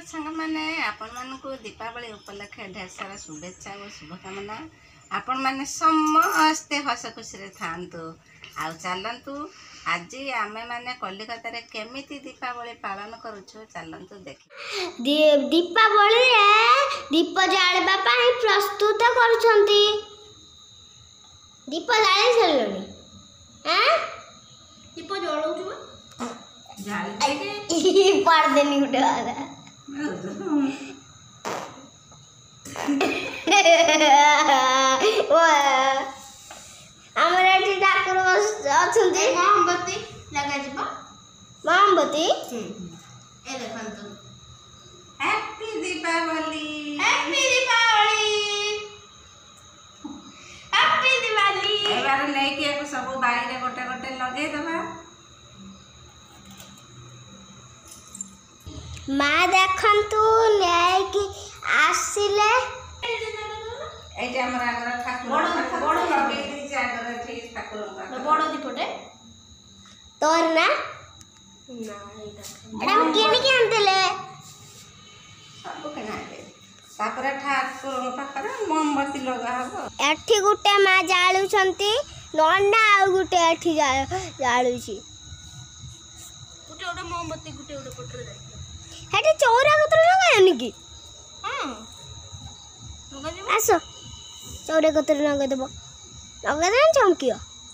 सांग मैंने आपण मानकु दीपावली उपलक्षे ढेर सारा शुभेच्छा और शुभकामना। आपण माने समस्ते हस खुशी थांतु। आउ चलतु आज आमे माने कलिकता रे केमिति दीपावली पालन करूछु चलतु देखि। दीपावली रे दीप जाळबा पई प्रस्तुत करूछंती। दीप जाळी छलनी हैं दीप जळौछु जाळी के पार देनी गुटे वाला हमरा ठी ठाकुर अछंती मोमबत्ती लगा जिबा मोमबत्ती ए देखंतु happy Deepavali happy Deepavali happy Diwali एबार नै के सब बाई रे गोटे गोटे लगे दबा। माँ देखंतु नै कि आसिले एटा हमरा आगर ठाकुर बड़ लगे दी जागर ठीक ठाकुर का बड़ दीपटे तोर ना एटा केनी के आनतेले सब केना दे तापर ठाकुर पाखर मोमबत्ती लगा हबो। एठी गुटे माँ जाळु छंती नन्ना आ गुटे एठी जाळु छी गुटे गुटे मोमबत्ती गुटे गुटे पटरे जाई हेटी चौरा कतर लगायनी की हां लगा जी आसो चौरे कतर लगा देबो लगा दे चमकियो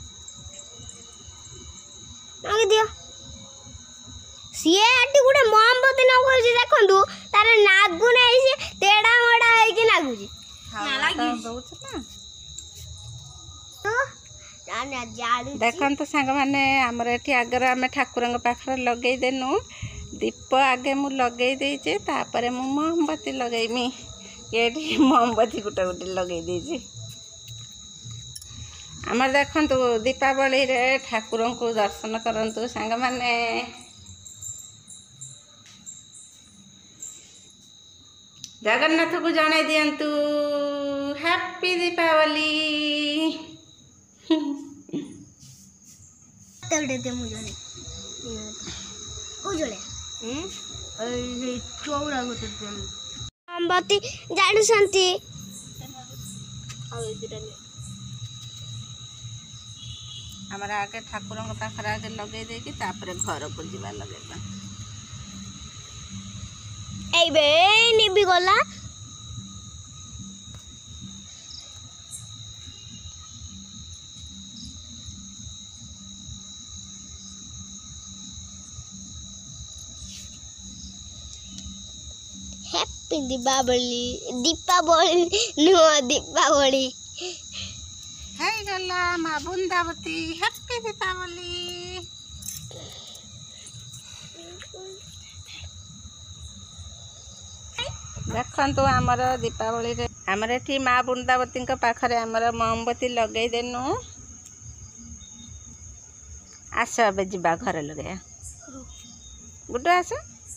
लगा दियो सिए एटी गुटे मोमबत्ती न करजी देखंतु तार नागु नै से तेडा मोडा है कि नागु जी ना लागी बहुत ना तो जाने जाळु देखन तो सांग माने हमर एठी आगर हम ठाकुरंग पाखर लगेई देनु दीप आगे मु लगे देचे तापर मु मोमबत्ती लगेमी एठी मोमबत्ती गुटा गुटे लगे देचे। हमर देखंतु दीपावली रे ठाकुरन को दर्शन करंतु सांग माने जगन्नाथ को जणाई दियंतु हैप्पी दीपावली। तगड़े दे मुझे उजळे ए चौरा गोते मोमबत्ती जाडू संती हमारा आगे ठाकुरंग पाखर आगे लगे दे कि तापर घर को जीवा लगेबा। एई बे निबी गला हैप्पी दीपावली नो दीपावली है गला मां बृंदावती हैप्पी दीपावली। देखंतु हमर दीपावली रे हमर एठी मां बृंदावती के पाखरे हमर मोमबत्ती लगेई देनु। आस बे जिबा घर लगे गुड आस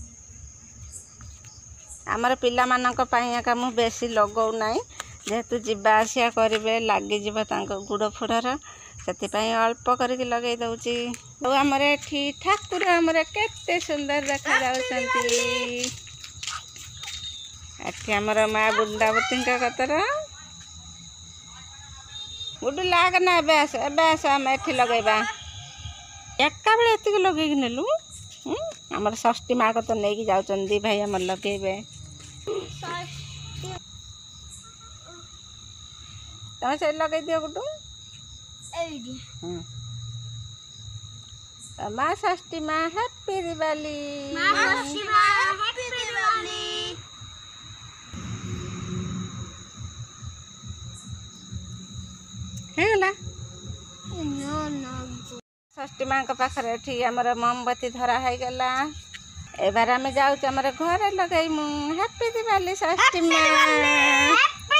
आमर पिला मानक पई का मु बेसी लगौ नै जेहेतु जीवा आसिया करिवे लागी जीव तांको गुड़ फुडर सेति पई अल्प करके लगे दउची। और हमर एठी ठाकुर हमर केते सुंदर देखा जाउछंती। एठी हमर मां बृंदावती का कतर गुड लाग ना बेस हम एठी लगेबा एका बेले एति लगे कि नेलु हमर षष्ठी माँ को तो नहीं कि जाउछन दी भाई हमर लगेबे तमे से लगे दियो गुडू एडी माँ षष्ठी माँ हैप्पी दिवाली माँ षष्ठी माँ हैप्पी दिवाली हेला नो नो षष्ठी माँ के पाखर एठी हमर मोमबत्ती धरा है गला। एबार आम जाऊँ आम घर लगेमु हैप्पी दिवाली षष्ठी माँ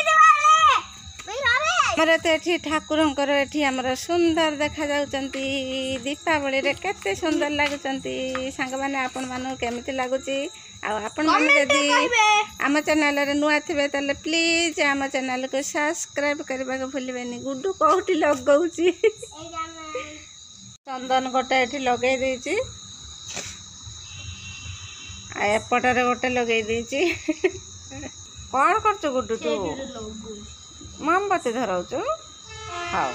हमर तो एठी ठाकुरंकर एठी हमर सुंदर देखा जाउचंती। दीपावली रे केते सुंदर लागुचंती सांग माने आपन मानु केमिति लागुची आ आपन माने यदि आम चैनल रे नुआ थिबे तले प्लीज आम चैनल को सब्सक्राइब करबा को भूलिबेनी। गुड्डू कोठी लगौची चंदन गोटे एठी लगे देची एपटे गोटे लगे देची कौन कर गुड्डू तू मोमबत्ती धराऊचु हाँ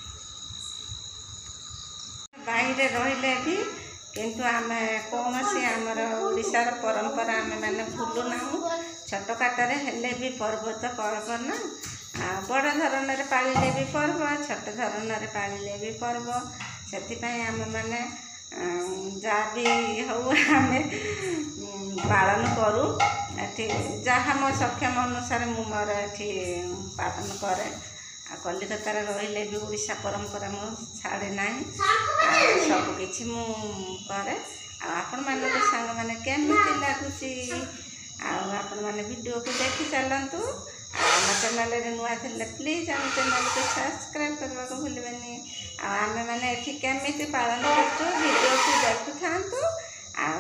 बाहर रहिले भी किंतु आम कौन सी आमर ओडिशार परंपरा आम मैंने भूलु ना छोटकाटर हेले भी पर्व तो पर्व ना बड़ धरण पालिले भी पर्व छोट धरण पालिले भी पर्व से आम मैंने जहाँ भी हूँ आम पालन करूँ जहाँ मो सक्षम अनुसार मु मोर ये पालन करे कलिकतार रहिले भी ओडिशा परंपरा मु छाड़े ना सबकि मुझे आपण मान सांग मैंने केमी लगुच आपण मैंने वीडियो को देखी चलतु आम चैनल नुआ थे प्लीज आम चैनल को सब्सक्राइब करने को भूलबेनि आम मैंने केमी पालन कर वीडियो को देखु था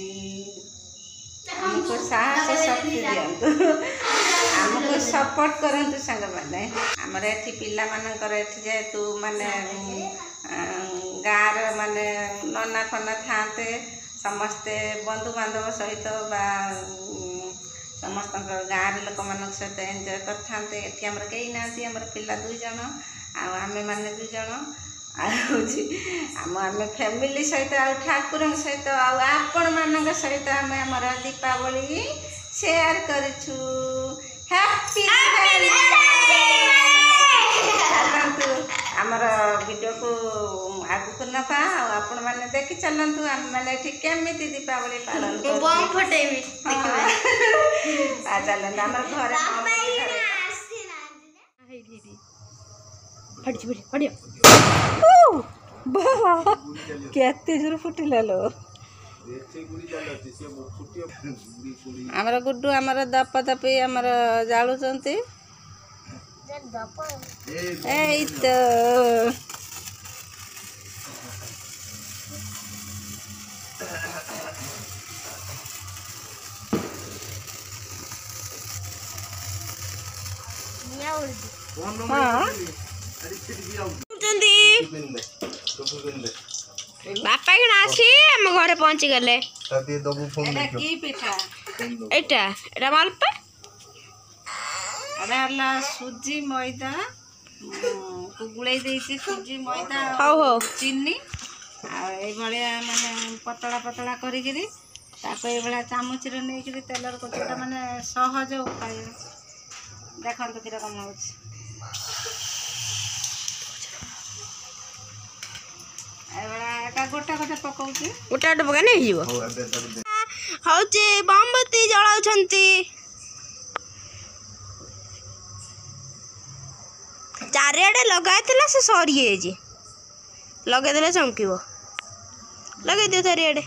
आमको साहस शक्ति दिंतु आमको सपोर्ट करंतु सांग मैंने आमर एठी पिला मानकर एठी जेतु माने गाँव माने नना फना थाते समस्ते बंधु बांधव सहित बा समस्त गाँव लोक मान सहित एंजॉय करते एठी आमर कहीं ना आमर पिला 2 जन आम मैंने 2 जन आम फैमिली सहित ठाकुर सहित आपण मान सहित आम आमर दीपावली शेयर करूँ हैप्पी चलतु आमर वीडियो को आगु को नपा आपण मैंने देखी चलतु आम मैंने केमी दीपावली पालन चलते आम घर केते जोर फुटिला लो आमर गुड्डू आमर दप दपी आमर जालुचंती ए तो हाँ बापा के आसी हम घरे पहुंची गले की पिठा एटा एटा मालपा अरे सुजी मैदा गुड़े देती सुजी मैदा हो हो चीनी माने पतला पतला करी चामच नहीं तेलर कोचटा माने सहज उपाय देखो कि रकम हो गोटे गोटे पकाउची गोटे गोटे पका नहीं जीवो हौचे मोमबत्ती जलाउछंती चारिआडे लगाइला से सरी लगे देले चमकीबो लगे दियो चारिआडे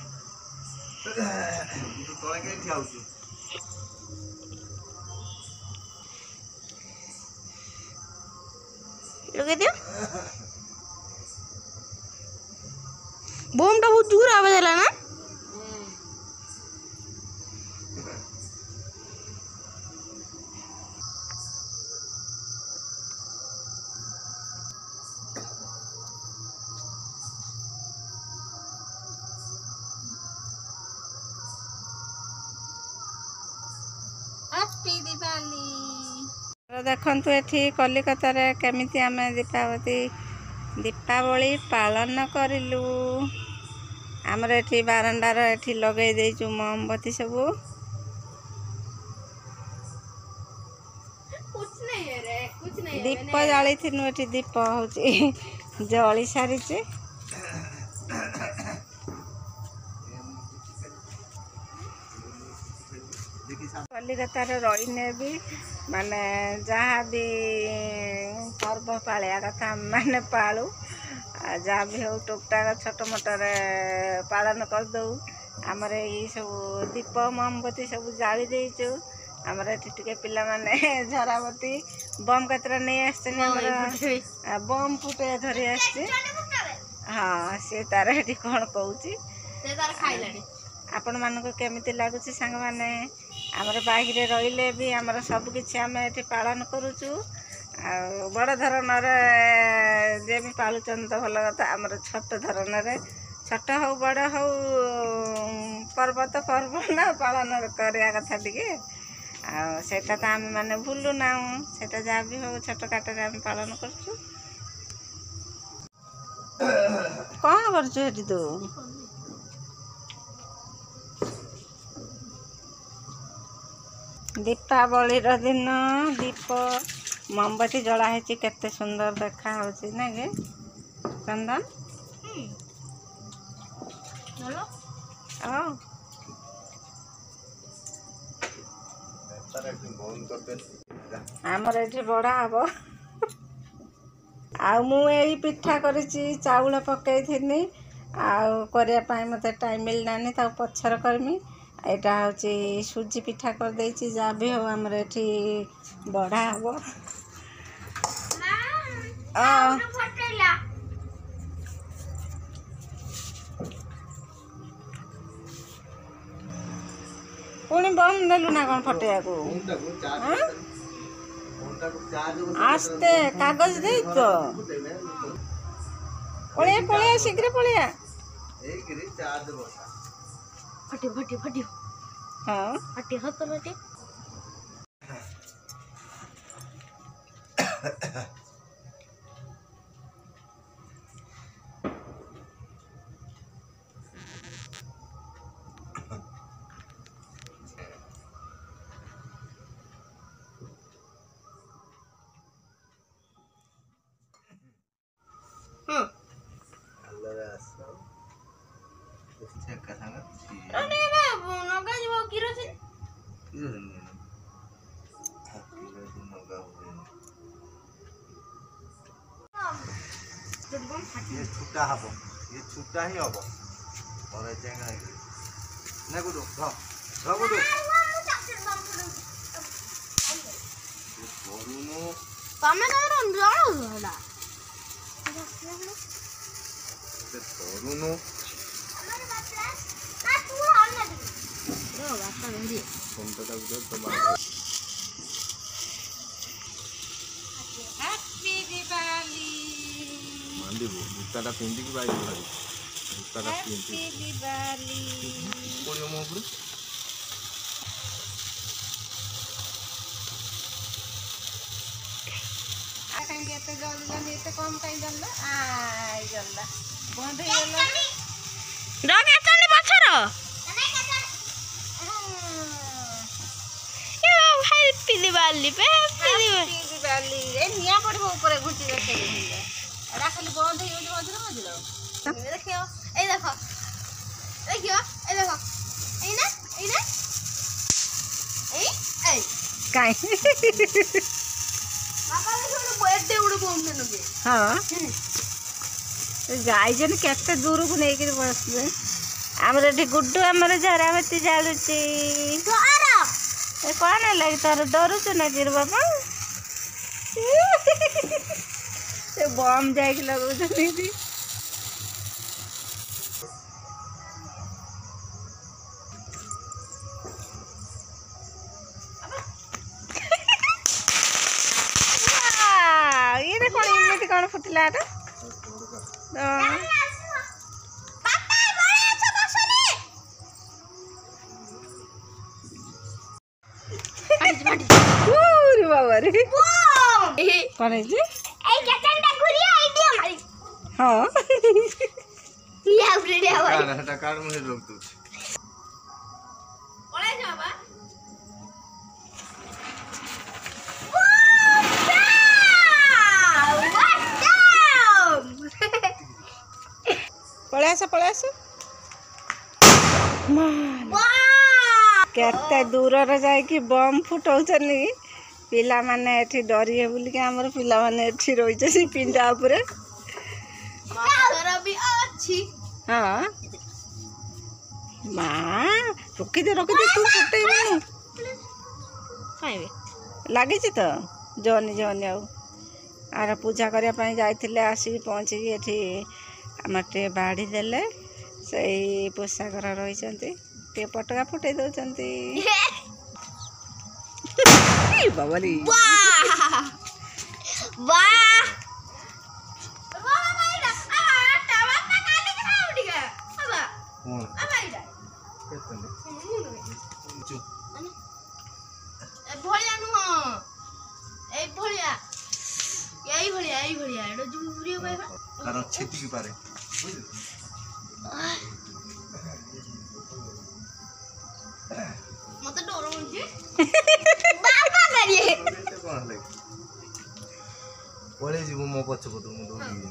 लगे दियो बमटा बहुत दूर आवाज आला ना हैप्पी दिवाली देखंतु एठी कलिकतार केमिति आमे दीपावली पालन करिलु आमर एठी बारंडार एठी लगे देचु मोमबत्ती सब दीप जाली थिनु एठी दीप होची जली सारी कलिकतार रहीने भी माने जहाँ भी पर्व पालिया कथा माने पालू जहाँ भी हो टुकटाक छोट मोटर पालन करदे आमर ये सब दीप मोमबत्ती सब जाली देचु आमर ये पिला माने झराबती बम कतरा नहीं आसते बम फुटे धरी आसचे हाँ सी तार ये कौन कौची आपण मानक केमिति लगुच सांग माने आमर बाहर रहिले भी आमर सब किछि आम ये पालन करुचु बड़ धरण जे भी पालुचन तो भल कथा आमर छोट धरण छोट हो बड़ हो पर्व तो पर्व ना पालन करवा कथा टे आटा तो आम मैंने भूलु ना से जहाँ भी हो छोट काटे आम पालन कर कौन कर तू दीपावली दिन दीप मोमबत्ती जलाही केते सुंदर देखा होची ना गे चंदन आमर ये बड़ा हम आई पिठा करिछि चाउल पकई थी आने मत टाइम मिललानी पछर करमी यहाँ हूँ सुजी पिठा कर देछि जहाँ भी हो आमर ये बड़ा हम पुणी बम नेलु ना कौन फटेया को आस्ते कागज दे तो पड़िया पड़िया शीघ्र पड़िया फटी फटी फटी हाँ फटी हाथ फटी ये छुट्टा हम ये छुट्टा ही हम और चेंगा ना गुडू ध गुडू करूनु तमे तो जानो होला करूनु हमारे बापला ना तू और ना रो बापा मेरी संतटा गुडू तुम्हारा हैप्पी दिवाली मांडीबो जूताटा पिंदी की बाई भाई जूताटा पिंदी हैप्पी दिवाली कोडियो मो ऊपर कहीं एते जल्दी जल्दी एते कम कहीं जल्ला आई जल्ला बंद हो गेला डग एतने पछर यो हैप्पी दिवाली पे हैप्पी दिवाली ए निया पड़बो ऊपर घुटी रखे एडा खाली बंद हो जाउ मझिर मझिर देखियो ए देखो देखियो ए देखो ए ना ए काई बाबा देखो बर्थडे उड़ बम नगे हाँ गाई जन केते दूर को नहीं बसले आमर ये गुड्डू आमर झराबती जालुची कौन लगे तार डरुच ना गिर बाबा बम जाए लगुच ये कौन इमिति कौन फुटला बाबा रे कौन है जी हाँ हटा कार्ड मुझे लोग तू पळे आस केते दूर रे जाय कि बम फुटाउछनी पिला माने एठी डरिए बोली के हमर पिला माने एठी रहि छै पिंडा ऊपर माथरा भी अच्छी हां मां रोकी दे तू फुटेइबनी खाइबे लागी छी तो जोनी जोनी आर पूजा करिया पई जाइथिले आसी पहुंची एठी मटे बाड़ी देले से पोशाकर रही पटका फुटे दौरान बाबाली ଭଳିଆ ନୁହଁ ଏଇ ଭଳିଆ ଏଇଟା ଯୋଉ ଉଡିବ କହିବା କାରଣ ଛେତିକି ପାରେ ବୁଝିଲୁ ମତେ ଡର ହଉଛି ବାବା କରିଏ କଣ ହେଲା ପଳେଇ ଯିବୁ ମୋ ପଛ ପଟୁ ମୁଁ ଦୌଡ଼ିବି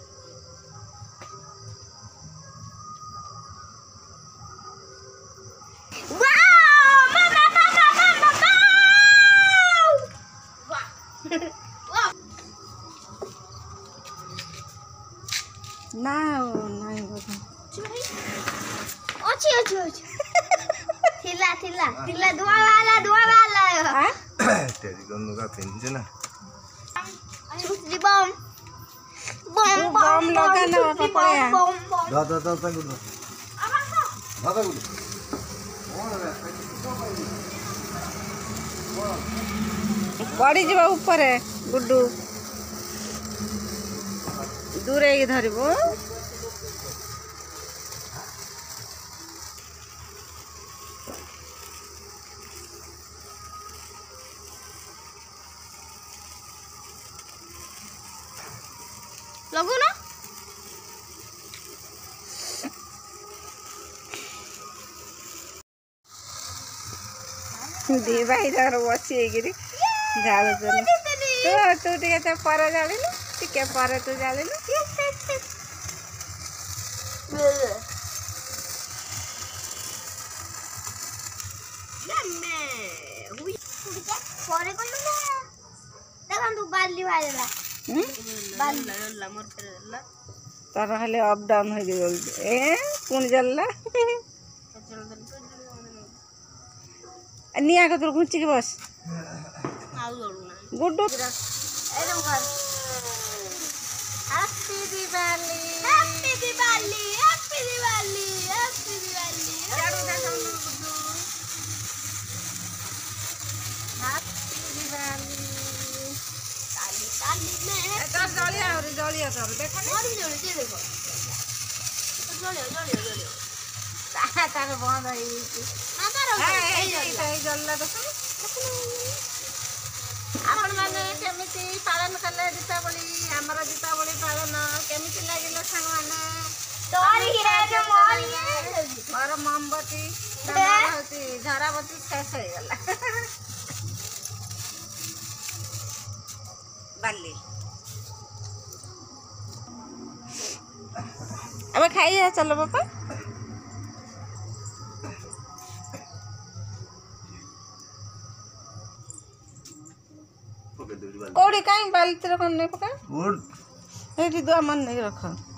ନା ନାଇଁ ବୋଧେ ଅଛି ଥିଲା ଧୁଆ ବାଲା ତେରି ଗନ୍ଧୁକା ପିନ୍ଧିছে ନା ଛୁଟି ବମ୍ ବମ୍ ଲଗା ନା ବାପା ପଳେଆ ଦାଦା ତାକୁ ଦେ ଦାଦା ଗୁଡୁ ଗଡ଼ିଯିବ ଉପରେ ଗୁଡୁ ଦୂରେଇକି ଧରିବୁ ଲଗୁନ ଦି ଭାଇ ତାର ବସି ହେଇକିରି ଜାଳୁଛନ୍ତି ତୁ ଟିକେ ତ ପରେ ଜାଳିଲୁ ଟିକେ ପରେ ତୁ ଜାଳିଲୁ ପରେ କଲୁ ନା ଦେଖନ୍ତୁ ବାଲି ବାଜିଲା ତାର ଖାଲି ଅପ୍ ଡାଉନ୍ ହେଇକି ଜଳୁଛି ପୁଣି ଜଳିଲା ନିଆଁ କତରୁ ଘୁଞ୍ଚିକି ବସ ଗୁଡୁ happy Diwali happy Diwali happy Diwali happy Diwali झाड़ू दे सामने गुड्डू हैप्पी दिवाली ताली ताली में तो जलिया और जलिया तो देखा और भी जोड़ी ये देखो जोड़ियो तार बंद है ना तारो এই জল্লা দেখুন आपण माने केमिति पालन कले दीपावली हमर दीपावली पालन केमिति लागिलो संग माने तोरी रे जो मोरी और मोमबत्ती होती झराबत्ती शेष हो गला बाली अब खाइए चलो पापा कोड़ी कहीं बाल्टी रख नहीं पका उठ ये दुआ मन नहीं रख